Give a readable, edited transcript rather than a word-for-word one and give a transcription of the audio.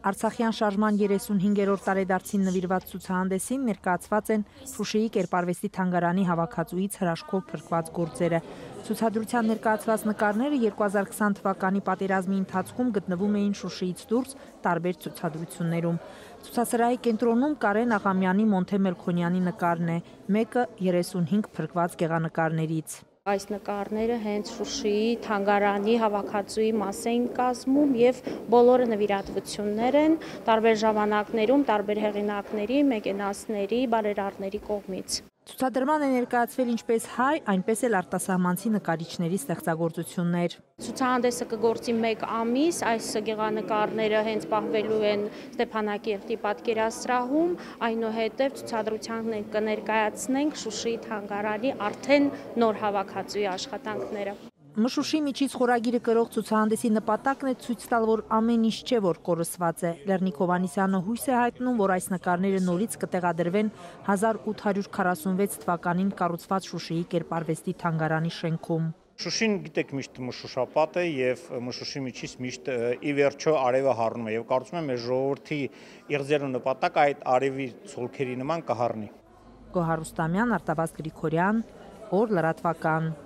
Արցախյան շարժման 35-րդ տարեդարձին նվիրված ցուցահանդեսին ներկայացված են Շուշիի կերպարվեստի թանգարանի հավաքածուից հրաշքով փրկված գործերը։ Ցուցադրության ներկայացված նկարները 2020 թվականի պատերազմի ընթացքում գտնվում էին Շուշիից դուրս տարբեր ցուցադրություններում։ Ցուցասրահի կենտրոնում Կարեն Աղամյանի Մոնթե Մելքոնյանի նկարն է, մեկը 35 փրկված գեղանկարներից։ Այս նկարները հենց Շուշիի թանգարանի հավաքածուի մաս էին կազմում եւ բոլորը նվիրատվություններ են տարբեր ժամանակներում, տարբեր հեղինակների, մեկենասների, բարերարների կողմից։ Ցուցադրման է ներկայացվել ինչպես հայ, այնպես էլ արտասահմանցի նկարիչների ստեղծագործություններ։ Ցուցահանդեսը կգործի 1 ամիս, այս գեղանկարները հենց պահվելու են Ստեփանակերտի պատկերասրահում, այնուհետև ցուցադրության կներկայացնենք Շուշիի թանգարանի արդեն նոր հավաքածուի աշխատանքները։ Մշուշի միջից խորագիրը կրող ցուցահանդեսի նպատակն է ցույց տալ, որ ամեն ինչ չէ, որ կորսված է։ Լեռնիկ Հովհաննիսյանը հույս է հայտնում, որ այս նկարները նորից կտեղադրվեն 1846 թվականին կառուցված Շուշիի կերպարվեստի թանգարանի շենքում։ Շուշին գիտեք միշտ մշուշապատ է եւ մշուշի միջից միշտ ի վերջո արևը հառնում է եւ կարծում եմ մեր ժողովրդի իղձերու նպատակ այդ արևի ցոլքերի նման կհառնի։ Գոհար Ռուստամյան, Արտավազդ Գրիգորյան, Օր լրատվական։